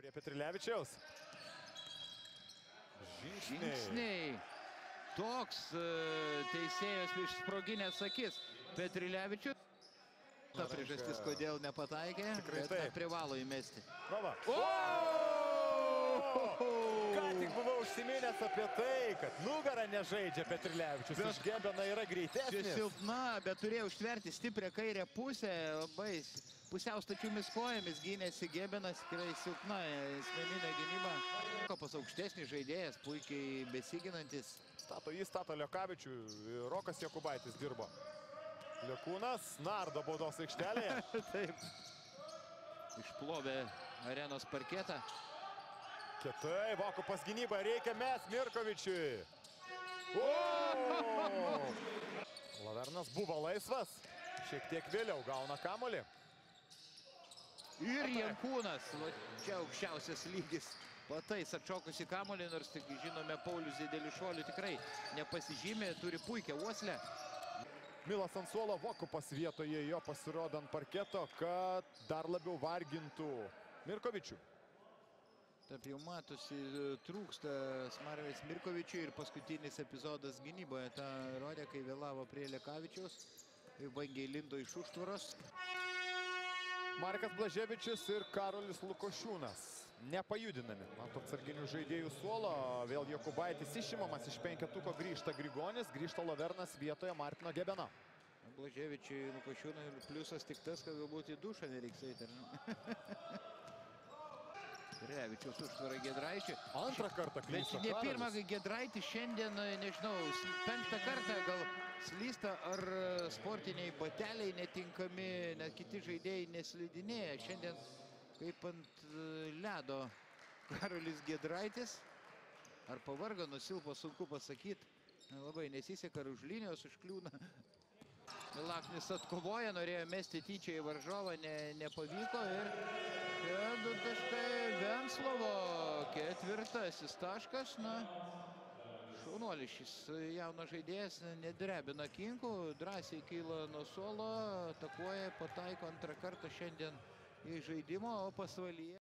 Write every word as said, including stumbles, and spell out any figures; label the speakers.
Speaker 1: Prie Petrilevičiaus. Žingsniai.
Speaker 2: Žingsniai. Toks uh, teisėjas išsproginęs akis. Petrilevičius. Ta priežastis, kodėl nepataikė, bet privalo įmesti.
Speaker 1: Kova. Ką tik buvau užsiminęs apie tai, kad nugarą nežaidžia Petrilevičius. Iš Gebeno yra greitesnis.
Speaker 2: Čia silpna, bet turėjo užtverti stiprią kairę pusę. Labai pusiau stačiomis kojomis gynėsi Gebenas. Tikrai silpna asmeninė gynyba. Kopas aukštesnis žaidėjas, puikiai besiginantis.
Speaker 1: Stato jį, stato Lekavičių. Rokas Jokubaitis dirbo. Lekūnas nardo baudos aikštelėje.
Speaker 2: Taip. Išplovė arenos parketą.
Speaker 1: Kietai, Vokupas gynyba, reikia mes Mirkovičiui. Lavernas buvo laisvas. Šiek tiek vėliau gauna kamuolį.
Speaker 2: Ir Jankūnas, čia aukščiausias lygis. Patais atšokusi kamuolį, nors tik žinome, Paulius didelių šuolių tikrai nepasižymė, turi puikią uoslę.
Speaker 1: Milas ant suolo, Vokupas vietoje jo pasirodo ant parketo, kad dar labiau vargintų Mirkovičių.
Speaker 2: Taip jau matosi, trūksta Smarvės Mirkovičiui ir paskutinis epizodas gynyboje tą rodė, kai vėlavo prie Lekavičiaus ir vangiai lindo iš užtvaros.
Speaker 1: Markas Blaževičius ir Karolis Lukošiūnas nepajudinami. Mato atsarginių žaidėjų suolo, vėl Jokubaitis išimamas iš penketuko, grįžta Grigonis, grįžta Lavernas vietoje Martino Gebeno.
Speaker 2: Blaževičiui Lukošiūnui pliusas tik tas, kad galbūt į dušą nereiks eiti. Revičiaus užtvara Giedraičiui.
Speaker 1: Antrą kartą klysta Karolis.
Speaker 2: Bet ne pirmą, kai Giedraitis šiandien, nežinau, penktą kartą gal slysta, ar sportiniai bateliai netinkami, net kiti žaidėjai neslidinėja. Šiandien kaip ant ledo Karolis Giedraitis. Ar pavargo, nusilpo, sunku pasakyti. Labai nesiseka, ar už linijos užkliūna. Milaknis atkovoja, norėjo mesti tyčia į varžovą, ne, nepavyko. Ir čia du taškai Venslovo, ketvirtasis taškas. Na, šaunuolis šis jaunas žaidėjas, nedrebina kinkų, drąsiai kyla nuo suolo, atakuoja, pataiko antrą kartą šiandien į žaidimo, o pasvalyje.